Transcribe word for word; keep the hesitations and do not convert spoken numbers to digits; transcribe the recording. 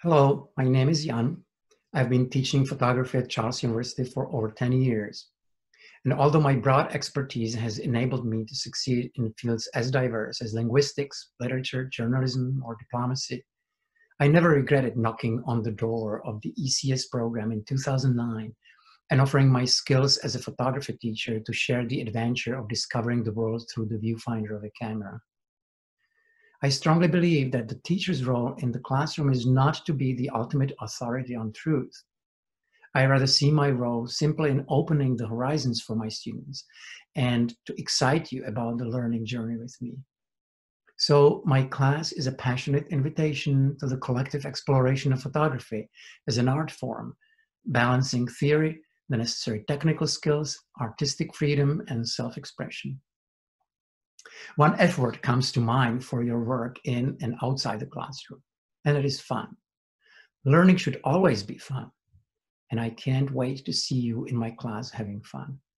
Hello, my name is Jan. I've been teaching photography at Charles University for over ten years. And although my broad expertise has enabled me to succeed in fields as diverse as linguistics, literature, journalism, or diplomacy, I never regretted knocking on the door of the E C S program in two thousand nine and offering my skills as a photography teacher to share the adventure of discovering the world through the viewfinder of a camera. I strongly believe that the teacher's role in the classroom is not to be the ultimate authority on truth. I rather see my role simply in opening the horizons for my students and to excite you about the learning journey with me. So my class is a passionate invitation to the collective exploration of photography as an art form, balancing theory, the necessary technical skills, artistic freedom, and self-expression. One F word comes to mind for your work in and outside the classroom, and it is fun. Learning should always be fun, and I can't wait to see you in my class having fun.